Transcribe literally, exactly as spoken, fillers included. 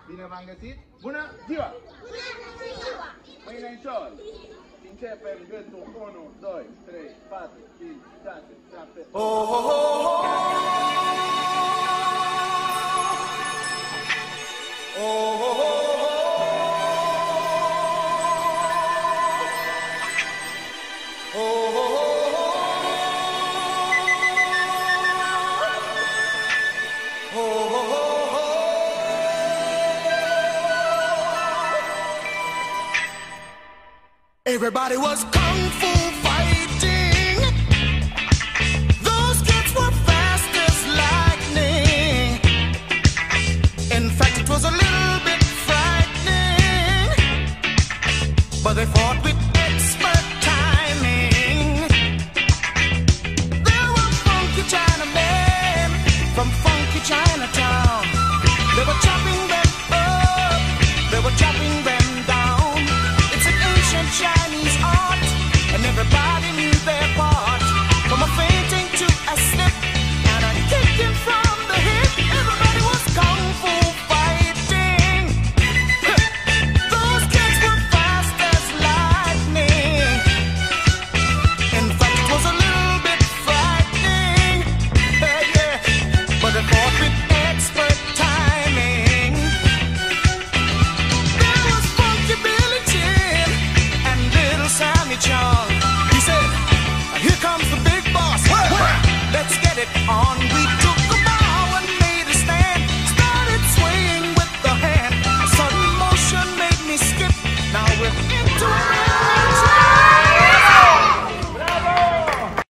Bine v-am găsit! Bună ziua! Bună ziua! Mâine în șol! Începem gâtul unu, doi, trei, patru, cinci, șase, șapte, opt. Oh, oh, oh, oh. Oh, oh, oh. Everybody was kung fu fighting. Those kids were fast as lightning. In fact, it was a little bit frightening, but they fought with